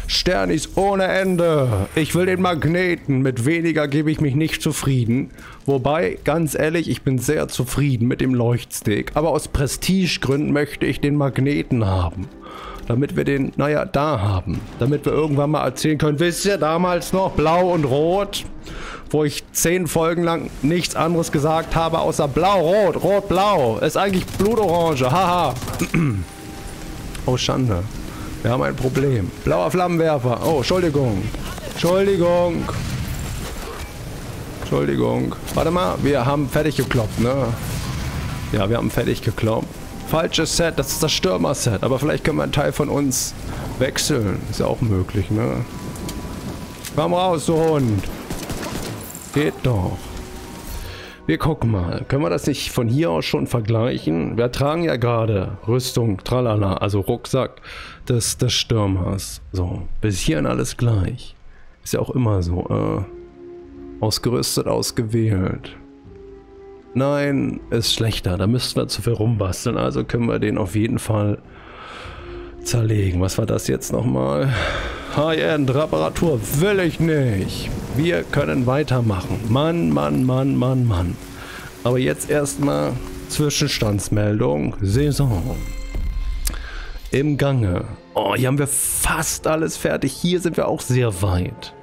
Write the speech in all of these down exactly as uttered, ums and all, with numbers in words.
Sternis ohne Ende. Ich will den Magneten. Mit weniger gebe ich mich nicht zufrieden. Wobei, ganz ehrlich, ich bin sehr zufrieden mit dem Leuchtstick. Aber aus Prestigegründen möchte ich den Magneten haben. Damit wir den, naja, da haben. Damit wir irgendwann mal erzählen können, wisst ihr, damals noch blau und rot, wo ich zehn Folgen lang nichts anderes gesagt habe, außer blau-rot, rot-blau. Ist eigentlich Blutorange, haha. Oh, Schande. Wir haben ein Problem. Blauer Flammenwerfer. Oh, Entschuldigung. Entschuldigung. Entschuldigung. Warte mal, wir haben fertig gekloppt, ne? Ja, wir haben fertig gekloppt. Falsches Set, das ist das Stürmer-Set. Aber vielleicht können wir einen Teil von uns wechseln. Ist ja auch möglich, ne? Komm raus, du Hund. Geht doch. Wir gucken mal. Können wir das nicht von hier aus schon vergleichen? Wir tragen ja gerade Rüstung, tralala, also Rucksack des, des Stürmers. So, bis hierhin alles gleich. Ist ja auch immer so. Äh, ausgerüstet, ausgewählt. Nein, ist schlechter. Da müssten wir zu viel rumbasteln. Also können wir den auf jeden Fall zerlegen. Was war das jetzt nochmal? High-End-Reparatur will ich nicht. Wir können weitermachen. Mann, Mann, Mann, Mann, Mann. Aber jetzt erstmal Zwischenstandsmeldung. Saison. Im Gange. Oh, hier haben wir fast alles fertig. Hier sind wir auch sehr weit.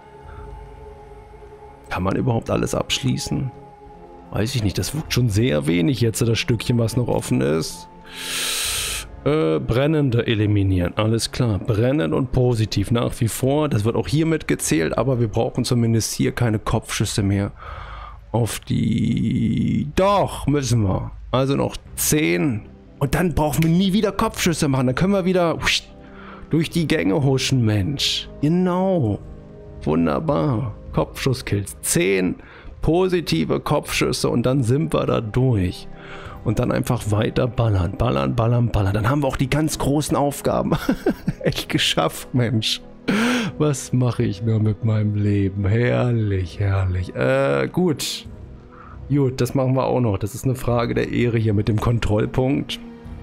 Kann man überhaupt alles abschließen? Weiß ich nicht. Das wirkt schon sehr wenig jetzt, das Stückchen, was noch offen ist. Äh, Brennende eliminieren, alles klar. Brennen und positiv nach wie vor. Das wird auch hier mitgezählt, aber wir brauchen zumindest hier keine Kopfschüsse mehr. Auf die... Doch, müssen wir. Also noch zehn. Und dann brauchen wir nie wieder Kopfschüsse machen. Dann können wir wieder durch die Gänge huschen, Mensch. Genau. Wunderbar. Kopfschusskills. zehn positive Kopfschüsse und dann sind wir da durch. Und dann einfach weiter ballern, ballern, ballern, ballern. Dann haben wir auch die ganz großen Aufgaben echt geschafft, Mensch. Was mache ich nur mit meinem Leben? Herrlich, herrlich. Äh, gut. Gut, das machen wir auch noch. Das ist eine Frage der Ehre hier mit dem Kontrollpunkt.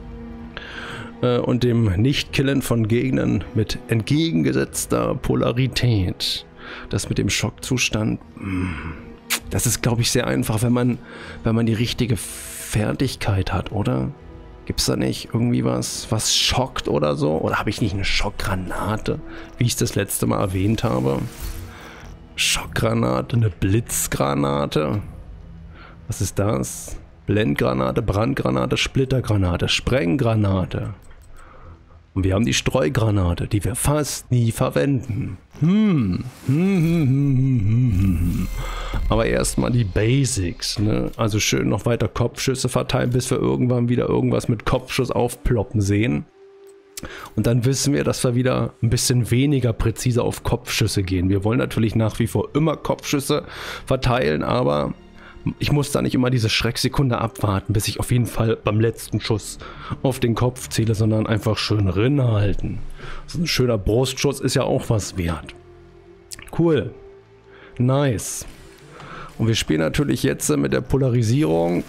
Äh, und dem Nicht-Killen von Gegnern mit entgegengesetzter Polarität. Das mit dem Schockzustand, das ist, glaube ich, sehr einfach, wenn man, wenn man die richtige Fertigkeit hat, oder? Gibt es da nicht irgendwie was, was schockt oder so? Oder habe ich nicht eine Schockgranate, wie ich es das letzte Mal erwähnt habe? Schockgranate, eine Blitzgranate. Was ist das? Blendgranate, Brandgranate, Splittergranate, Sprenggranate. Und wir haben die Streugranate, die wir fast nie verwenden. Hm. Hm, hm, hm, hm, hm. Aber erstmal die Basics, ne? Also schön noch weiter Kopfschüsse verteilen, bis wir irgendwann wieder irgendwas mit Kopfschuss aufploppen sehen. Und dann wissen wir, dass wir wieder ein bisschen weniger präzise auf Kopfschüsse gehen. Wir wollen natürlich nach wie vor immer Kopfschüsse verteilen, aber ich muss da nicht immer diese Schrecksekunde abwarten, bis ich auf jeden Fall beim letzten Schuss auf den Kopf ziele, sondern einfach schön rinhalten. So ein schöner Brustschuss ist ja auch was wert. Cool. Nice. Und wir spielen natürlich jetzt mit der Polarisierung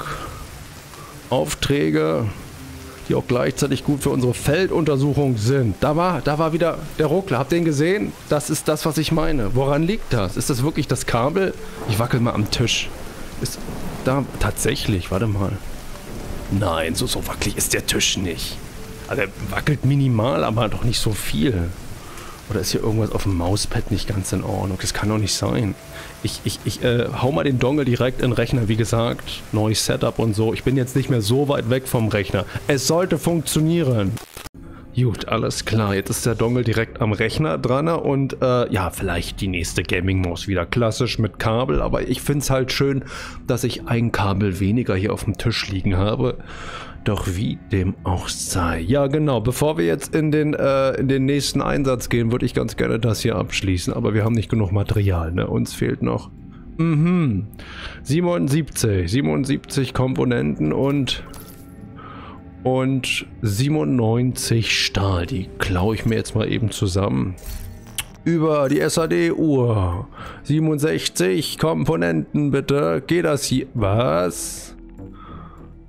Aufträge, die auch gleichzeitig gut für unsere Felduntersuchung sind. Da war, da war wieder der Ruckler. Habt ihr ihn gesehen? Das ist das, was ich meine. Woran liegt das? Ist das wirklich das Kabel? Ich wackel mal am Tisch. Ist da tatsächlich, warte mal. Nein, so, so wackelig ist der Tisch nicht. Also er wackelt minimal, aber doch nicht so viel. Oder ist hier irgendwas auf dem Mauspad nicht ganz in Ordnung? Das kann doch nicht sein. Ich, ich, ich äh, hau mal den Dongle direkt in den Rechner, wie gesagt. Neues Setup und so. Ich bin jetzt nicht mehr so weit weg vom Rechner. Es sollte funktionieren. Gut, alles klar. Jetzt ist der Dongle direkt am Rechner dran und äh, ja, vielleicht die nächste Gaming-Maus wieder klassisch mit Kabel, aber ich finde es halt schön, dass ich ein Kabel weniger hier auf dem Tisch liegen habe. Doch wie dem auch sei. Ja, genau. Bevor wir jetzt in den, äh, in den nächsten Einsatz gehen, würde ich ganz gerne das hier abschließen, aber wir haben nicht genug Material, ne? Uns fehlt noch mhm. siebenundsiebzig. siebenundsiebzig Komponenten und Und siebenundneunzig Stahl. Die klaue ich mir jetzt mal eben zusammen. Über die S A D-Uhr. siebenundsechzig Komponenten bitte. Geht das hier? Was?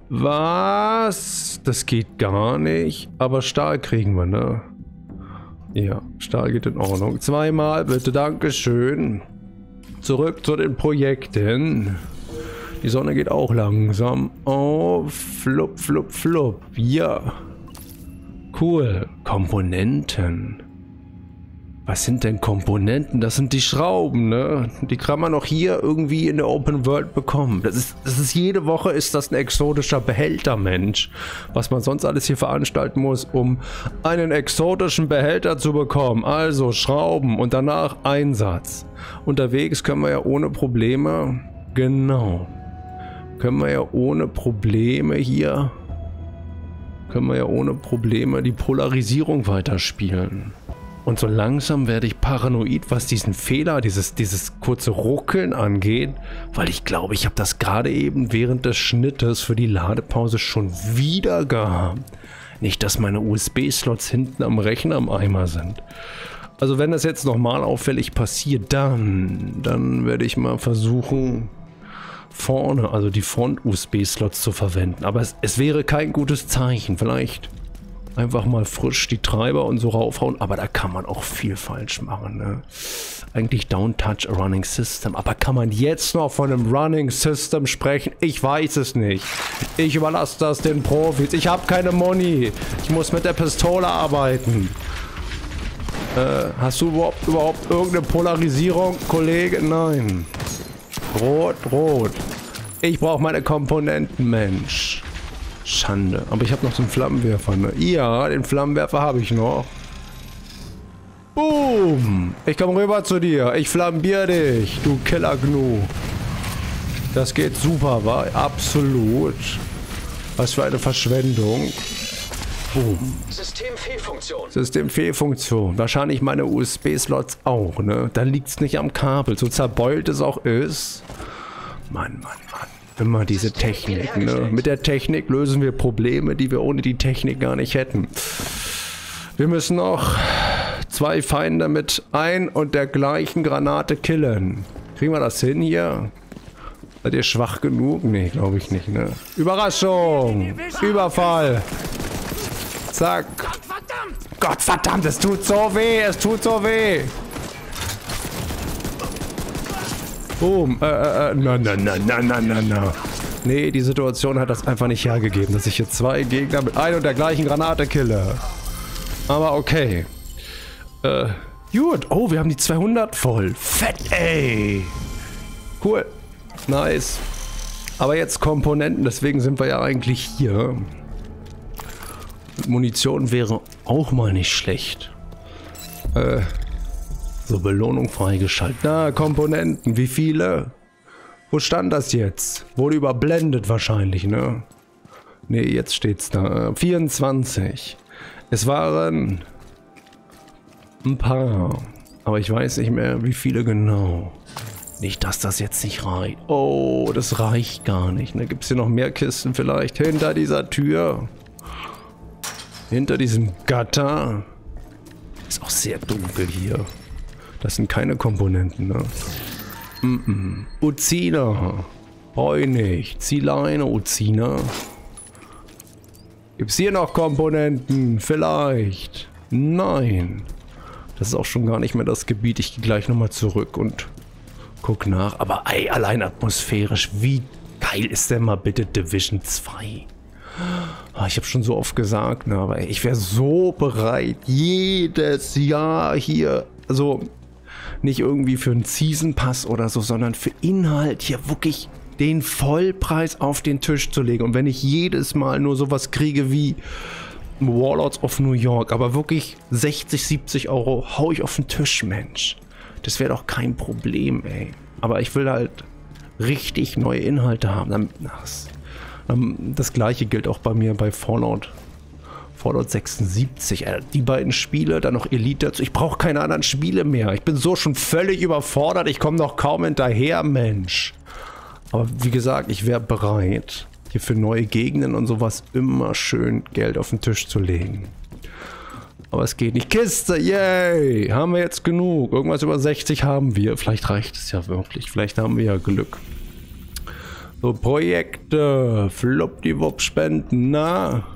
Was? Das geht gar nicht. Aber Stahl kriegen wir, ne? Ja, Stahl geht in Ordnung. Zweimal bitte, Dankeschön. Zurück zu den Projekten. Die Sonne geht auch langsam auf. Flupp, flupp, flupp. Ja. Cool. Komponenten. Was sind denn Komponenten? Das sind die Schrauben, ne? Die kann man auch hier irgendwie in der Open World bekommen. Das ist, das ist jede Woche ist das ein exotischer Behälter, Mensch. Was man sonst alles hier veranstalten muss, um einen exotischen Behälter zu bekommen. Also Schrauben und danach Einsatz. Unterwegs können wir ja ohne Probleme, genau, können wir ja ohne Probleme hier, können wir ja ohne Probleme die Polarisierung weiterspielen. Und so langsam werde ich paranoid, was diesen Fehler, dieses, dieses kurze Ruckeln angeht, weil ich glaube, ich habe das gerade eben während des Schnittes für die Ladepause schon wieder gehabt. Nicht, dass meine U S B-Slots hinten am Rechner im Eimer sind. Also wenn das jetzt nochmal auffällig passiert, dann, dann werde ich mal versuchen, vorne, also die Front-U S B-Slots zu verwenden. Aber es, es wäre kein gutes Zeichen. Vielleicht einfach mal frisch die Treiber und so raufhauen, aber da kann man auch viel falsch machen, ne? Eigentlich don't touch a running system, aber kann man jetzt noch von einem running system sprechen? Ich weiß es nicht. Ich überlasse das den Profis. Ich habe keine Money. Ich muss mit der Pistole arbeiten. Äh, hast du überhaupt, überhaupt irgendeine Polarisierung, Kollege? Nein. Rot, rot. Ich brauche meine Komponenten, Mensch. Schande. Aber ich habe noch so einen Flammenwerfer, ne? Ja, den Flammenwerfer habe ich noch. Boom! Ich komme rüber zu dir. Ich flambier dich, du Killer-Gnu. Das geht super, wa? Absolut. Was für eine Verschwendung. Boom. Systemfehlfunktion. Systemfehlfunktion. Wahrscheinlich meine U S B-Slots auch, ne? Da liegt es nicht am Kabel. So zerbeult es auch ist. Mann, Mann, Mann. Immer diese Technik, ne? Mit der Technik lösen wir Probleme, die wir ohne die Technik gar nicht hätten. Wir müssen noch zwei Feinde mit ein und der gleichen Granate killen. Kriegen wir das hin hier? Seid ihr schwach genug? Nee, glaube ich nicht, ne? Überraschung! Überfall! Zack! Gottverdammt, es tut so weh! Es tut so weh! Boom, äh, äh, äh, na, na, na, na, na, na, na. Nee, die Situation hat das einfach nicht hergegeben, dass ich hier zwei Gegner mit ein und der gleichen Granate kille. Aber okay. Äh, gut. Oh, wir haben die zweihundert voll. Fett, ey. Cool. Nice. Aber jetzt Komponenten, deswegen sind wir ja eigentlich hier. Munition wäre auch mal nicht schlecht. Äh... So, Belohnung freigeschaltet. Na, Komponenten. Wie viele? Wo stand das jetzt? Wurde überblendet wahrscheinlich, ne? Ne, jetzt steht's da. vierundzwanzig. Es waren ein paar. Aber ich weiß nicht mehr, wie viele genau. Nicht, dass das jetzt nicht reicht. Oh, das reicht gar nicht. Ne? Gibt es hier noch mehr Kisten vielleicht? Hinter dieser Tür. Hinter diesem Gatter. Ist auch sehr dunkel hier. Das sind keine Komponenten, ne? Mm -mm. Uzina. Brauche ich nicht. Zieleine, Uzina. Gibt's hier noch Komponenten? Vielleicht. Nein. Das ist auch schon gar nicht mehr das Gebiet. Ich gehe gleich nochmal zurück und guck nach. Aber ey, allein atmosphärisch. Wie geil ist denn mal bitte Division zwei? Oh, ich habe schon so oft gesagt, ne, aber ey, ich wäre so bereit, jedes Jahr hier, also nicht irgendwie für einen Season Pass oder so, sondern für Inhalt hier wirklich den Vollpreis auf den Tisch zu legen. Und wenn ich jedes Mal nur sowas kriege wie Warlords of New York, aber wirklich sechzig, siebzig Euro hau ich auf den Tisch, Mensch. Das wäre doch kein Problem, ey. Aber ich will halt richtig neue Inhalte haben. Das, das gleiche gilt auch bei mir bei Fallout. Fallout sechsundsiebzig, äh, die beiden Spiele, dann noch Elite dazu. Ich brauche keine anderen Spiele mehr. Ich bin so schon völlig überfordert. Ich komme noch kaum hinterher, Mensch. Aber wie gesagt, ich wäre bereit, hier für neue Gegenden und sowas immer schön Geld auf den Tisch zu legen. Aber es geht nicht. Kiste, yay! Haben wir jetzt genug. Irgendwas über sechzig haben wir. Vielleicht reicht es ja wirklich. Vielleicht haben wir ja Glück. So, Projekte. Fluppdiwupp spenden, na?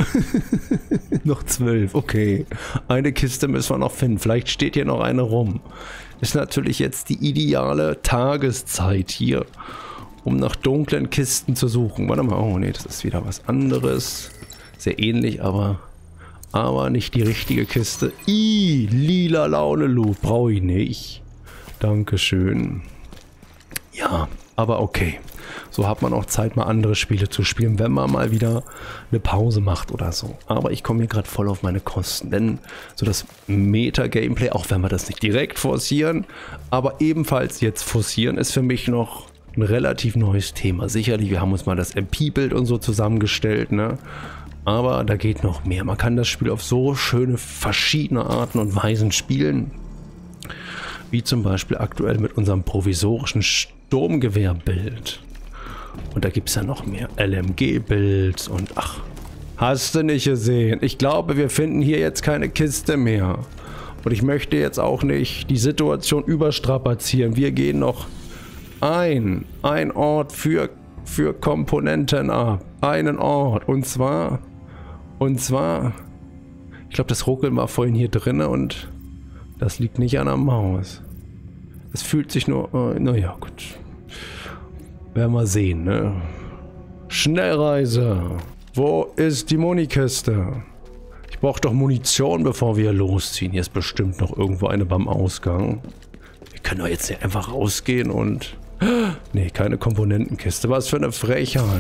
Noch zwölf, okay. Eine Kiste müssen wir noch finden. Vielleicht steht hier noch eine rum. Ist natürlich jetzt die ideale Tageszeit hier, um nach dunklen Kisten zu suchen. Warte mal, oh ne, das ist wieder was anderes. Sehr ähnlich, aber, aber nicht die richtige Kiste. Ih, lila Laune-Loot, brauche ich nicht. Dankeschön. Ja, aber okay. So hat man auch Zeit, mal andere Spiele zu spielen, wenn man mal wieder eine Pause macht oder so. Aber ich komme hier gerade voll auf meine Kosten, denn so das Meta-Gameplay, auch wenn wir das nicht direkt forcieren, aber ebenfalls jetzt forcieren, ist für mich noch ein relativ neues Thema. Sicherlich, wir haben uns mal das M P-Bild und so zusammengestellt, ne? Aber da geht noch mehr. Man kann das Spiel auf so schöne verschiedene Arten und Weisen spielen, wie zum Beispiel aktuell mit unserem provisorischen Sturmgewehr-Bild. Und da gibt es ja noch mehr L M G-Builds und ach, hast du nicht gesehen. Ich glaube, wir finden hier jetzt keine Kiste mehr. Und ich möchte jetzt auch nicht die Situation überstrapazieren. Wir gehen noch ein, ein Ort für, für Komponenten ab. Einen Ort. Und zwar, und zwar, ich glaube, das Ruckeln war vorhin hier drin und das liegt nicht an der Maus. Es fühlt sich nur, äh, naja, gut. Werden wir sehen, ne? Schnellreise. Wo ist die Munikiste? Ich brauche doch Munition, bevor wir losziehen. Hier ist bestimmt noch irgendwo eine beim Ausgang. Wir können doch jetzt nicht einfach rausgehen und... Nee, keine Komponentenkiste. Was für eine Frechheit.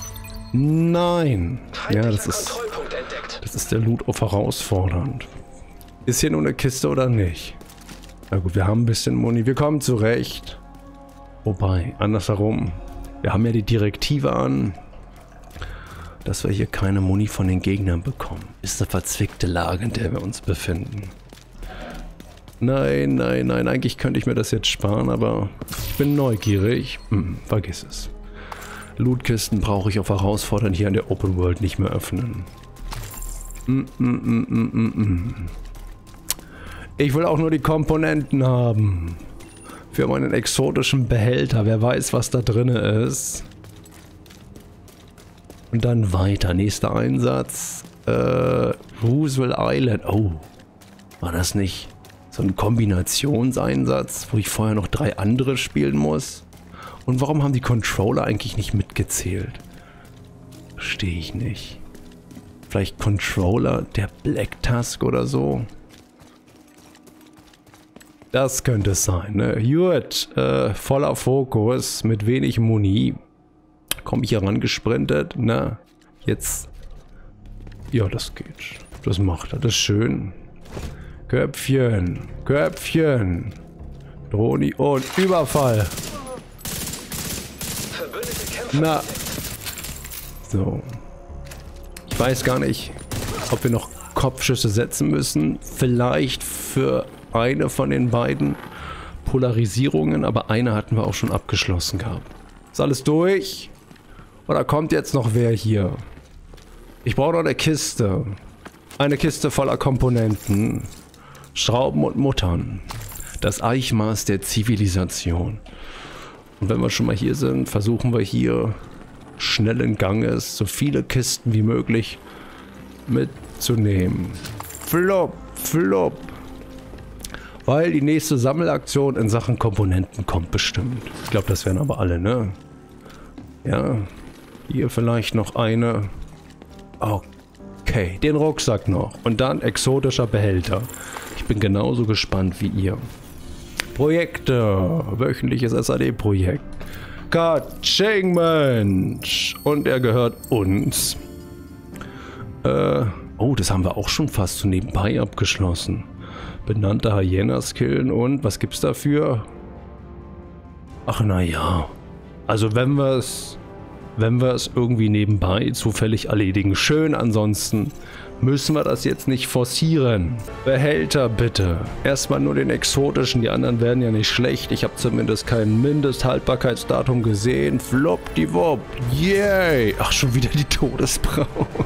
Nein. Ja, das ist... Das ist der Loot auf herausfordernd. Ist hier nur eine Kiste oder nicht? Na gut, wir haben ein bisschen Muni. Wir kommen zurecht. Wobei, andersherum, wir haben ja die Direktive an, dass wir hier keine Muni von den Gegnern bekommen. Ist eine verzwickte Lage, in der wir uns befinden. Nein, nein, nein, eigentlich könnte ich mir das jetzt sparen, aber ich bin neugierig. Hm, vergiss es. Lootkisten brauche ich auf herausfordernd hier in der Open World nicht mehr öffnen. Mm, mm, mm, mm, mm, mm. Ich will auch nur die Komponenten haben. Für meinen exotischen Behälter. Wer weiß, was da drin ist. Und dann weiter. Nächster Einsatz. Äh, Roosevelt Island. Oh. War das nicht so ein Kombinationseinsatz, wo ich vorher noch drei andere spielen muss? Und warum haben die Controller eigentlich nicht mitgezählt? Verstehe ich nicht. Vielleicht Controller der Black Tusk oder so? Das könnte es sein, ne? Gut, äh, voller Fokus, mit wenig Muni. Komme ich hier rangesprintet? Na, jetzt. Ja, das geht. Das macht er, das ist schön. Köpfchen, Köpfchen. Droni und Überfall. Na. So. Ich weiß gar nicht, ob wir noch Kopfschüsse setzen müssen. Vielleicht für eine von den beiden Polarisierungen, aber eine hatten wir auch schon abgeschlossen gehabt. Ist alles durch? Oder kommt jetzt noch wer hier? Ich brauche noch eine Kiste. Eine Kiste voller Komponenten. Schrauben und Muttern. Das Eichmaß der Zivilisation. Und wenn wir schon mal hier sind, versuchen wir hier schnellen Ganges so viele Kisten wie möglich mitzunehmen. Flop, flop. Weil die nächste Sammelaktion in Sachen Komponenten kommt bestimmt. Ich glaube, das wären aber alle, ne? Ja. Hier vielleicht noch eine. Okay, den Rucksack noch. Und dann exotischer Behälter. Ich bin genauso gespannt wie ihr. Projekte. Wöchentliches S A D-Projekt. Katsching, Mensch. Und er gehört uns. Äh, oh, das haben wir auch schon fast so nebenbei abgeschlossen. Benannte Hyenas killen und was gibt's dafür? Ach naja. Also wenn wir es wenn wir es irgendwie nebenbei zufällig erledigen, schön, ansonsten müssen wir das jetzt nicht forcieren. Behälter bitte. Erstmal nur den exotischen, die anderen werden ja nicht schlecht. Ich habe zumindest kein Mindesthaltbarkeitsdatum gesehen. Flopdiwop. Yay. Ach, schon wieder die Todesbraut.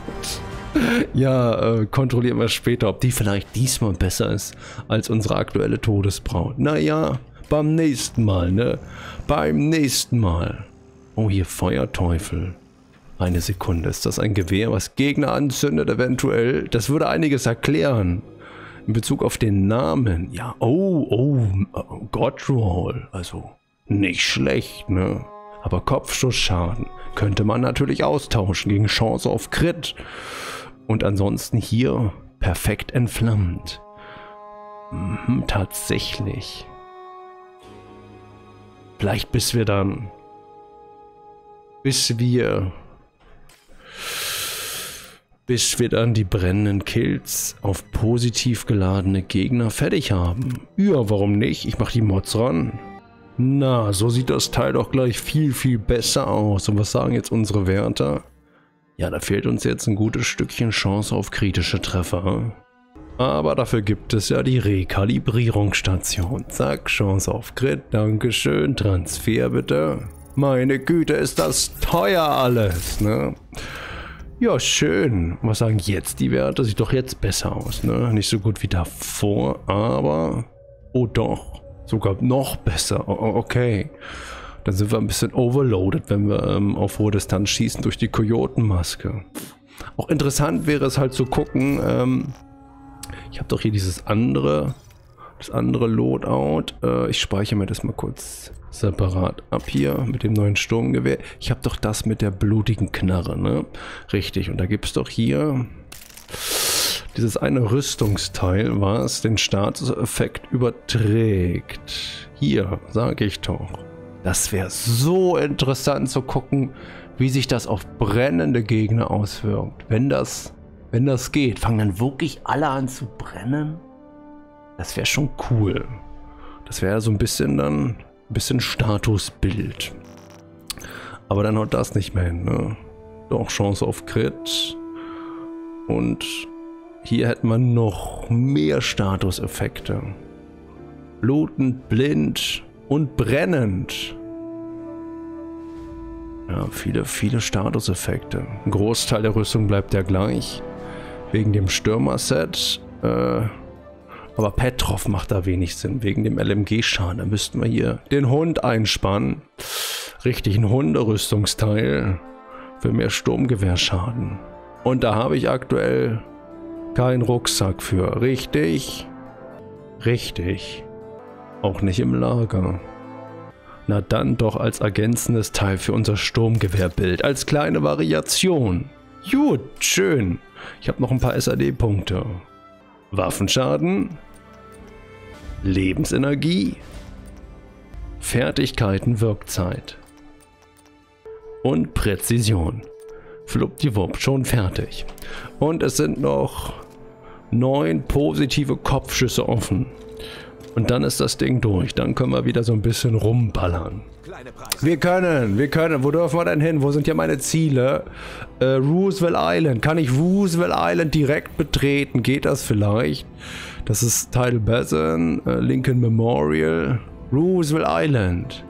Ja, äh, kontrollieren wir später, ob die vielleicht diesmal besser ist als unsere aktuelle Todesbraut. Naja, beim nächsten Mal, ne? Beim nächsten Mal. Oh, hier Feuerteufel. Eine Sekunde, ist das ein Gewehr, was Gegner anzündet eventuell? Das würde einiges erklären. In Bezug auf den Namen. Ja, oh, oh, Godroll. Also, nicht schlecht, ne? Aber Kopfschussschaden könnte man natürlich austauschen gegen Chance auf Crit. Und ansonsten hier perfekt entflammt. Mhm, tatsächlich. Vielleicht bis wir dann... Bis wir... Bis wir dann die brennenden Kills auf positiv geladene Gegner fertig haben. Ja, warum nicht? Ich mache die Mods ran. Na, so sieht das Teil doch gleich viel, viel besser aus. Und was sagen jetzt unsere Wärter? Ja, da fehlt uns jetzt ein gutes Stückchen Chance auf kritische Treffer. Aber dafür gibt es ja die Rekalibrierungsstation. Zack, Chance auf Crit, dankeschön. Transfer bitte. Meine Güte, ist das teuer alles, ne? Ja, schön. Was sagen jetzt die Werte? Sieht doch jetzt besser aus, ne? Nicht so gut wie davor, aber... Oh doch, sogar noch besser. Oh, okay. Dann sind wir ein bisschen overloaded, wenn wir ähm, auf hohe Distanz schießen durch die Kojotenmaske. Auch interessant wäre es halt zu gucken, ähm, ich habe doch hier dieses andere, das andere Loadout. Äh, ich speichere mir das mal kurz separat ab hier mit dem neuen Sturmgewehr. Ich habe doch das mit der blutigen Knarre, ne? Richtig, und da gibt es doch hier dieses eine Rüstungsteil, was den Statuseffekt überträgt. Hier, sage ich doch. Das wäre so interessant zu gucken, wie sich das auf brennende Gegner auswirkt. Wenn das, wenn das geht, fangen dann wirklich alle an zu brennen? Das wäre schon cool. Das wäre so ein bisschen dann, ein bisschen Statusbild. Aber dann haut das nicht mehr hin, ne? Doch, Chance auf Crit. Und hier hätten wir noch mehr Statuseffekte. Blutend, blind und brennend. Ja, viele, viele Statuseffekte. Ein Großteil der Rüstung bleibt ja gleich. Wegen dem Stürmer-Set. Äh, aber Petrov macht da wenig Sinn. Wegen dem L M G-Schaden. Da müssten wir hier den Hund einspannen. Richtig, ein Hunderüstungsteil. Für mehr Sturmgewehrschaden. Und da habe ich aktuell keinen Rucksack für. Richtig? Richtig. Auch nicht im Lager. Na dann doch als ergänzendes Teil für unser Sturmgewehrbild. Als kleine Variation. Gut, schön. Ich habe noch ein paar S A D-Punkte. Waffenschaden. Lebensenergie. Fertigkeiten, Wirkzeit. Und Präzision. Fluppdiwupp, schon fertig. Und es sind noch neun positive Kopfschüsse offen. Und dann ist das Ding durch. Dann können wir wieder so ein bisschen rumballern. Wir können, wir können. Wo dürfen wir denn hin? Wo sind hier meine Ziele? Äh, Roosevelt Island. Kann ich Roosevelt Island direkt betreten? Geht das vielleicht? Das ist Tidal Basin, äh, Lincoln Memorial. Roosevelt Island.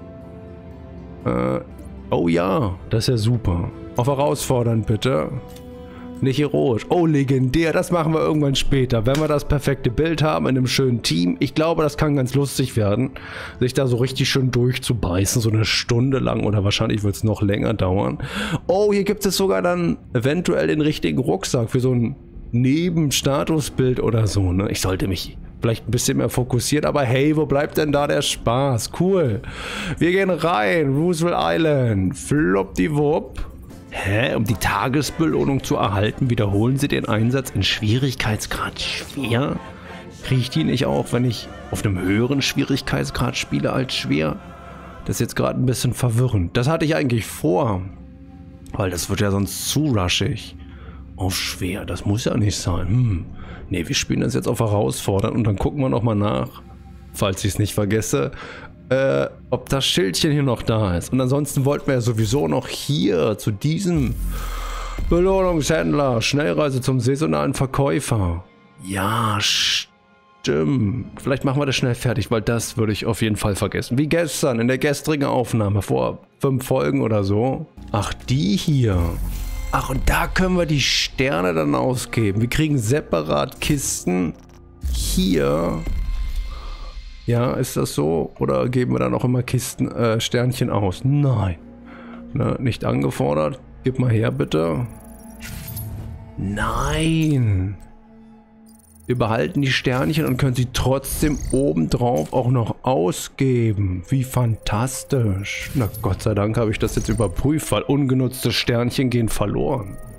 Äh, oh ja, das ist ja super. Auf herausfordernd bitte. Nicht heroisch. Oh, legendär. Das machen wir irgendwann später. Wenn wir das perfekte Bild haben in einem schönen Team. Ich glaube, das kann ganz lustig werden. Sich da so richtig schön durchzubeißen. So eine Stunde lang oder wahrscheinlich wird es noch länger dauern. Oh, hier gibt es sogar dann eventuell den richtigen Rucksack für so ein Nebenstatusbild oder so. Ne? Ich sollte mich vielleicht ein bisschen mehr fokussieren. Aber hey, wo bleibt denn da der Spaß? Cool. Wir gehen rein. Roosevelt Island. Fluppdiwupp. Hä? Um die Tagesbelohnung zu erhalten, wiederholen Sie den Einsatz in Schwierigkeitsgrad schwer? Kriege ich die nicht auch, wenn ich auf einem höheren Schwierigkeitsgrad spiele als schwer? Das ist jetzt gerade ein bisschen verwirrend. Das hatte ich eigentlich vor. Weil das wird ja sonst zu rushig. Auf schwer, das muss ja nicht sein. Hm. Ne, wir spielen das jetzt auf herausfordernd und dann gucken wir nochmal nach, falls ich es nicht vergesse, Äh, ob das Schildchen hier noch da ist. Und ansonsten wollten wir ja sowieso noch hier zu diesem Belohnungshändler. Schnellreise zum saisonalen Verkäufer. Ja, stimmt. Vielleicht machen wir das schnell fertig, weil das würde ich auf jeden Fall vergessen. Wie gestern in der gestrigen Aufnahme vor fünf Folgen oder so. Ach, die hier. Ach, und da können wir die Sterne dann ausgeben. Wir kriegen separat Kisten hier. Ja, ist das so? Oder geben wir dann auch immer Kisten, äh, Sternchen aus? Nein. Ne, nicht angefordert. Gib mal her, bitte. Nein. Wir behalten die Sternchen und können sie trotzdem obendrauf auch noch ausgeben. Wie fantastisch. Na Gott sei Dank habe ich das jetzt überprüft, weil ungenutzte Sternchen gehen verloren.